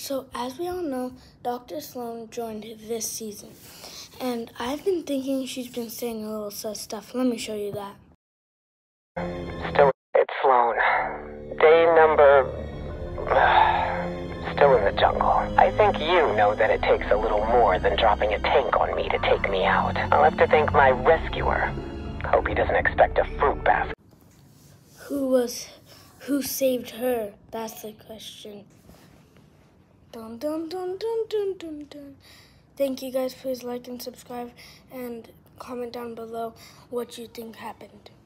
So, as we all know, Dr. Sloan joined this season. And I've been thinking she's been saying a little sus stuff. Let me show you that. It's Sloan. Day number... Still in the jungle. I think you know that it takes a little more than dropping a tank on me to take me out. I'll have to thank my rescuer. Hope he doesn't expect a fruit basket. Who saved her? That's the question. Dun dun dun dun dun dun dun. Thank you guys. Please like and subscribe and comment down below what you think happened.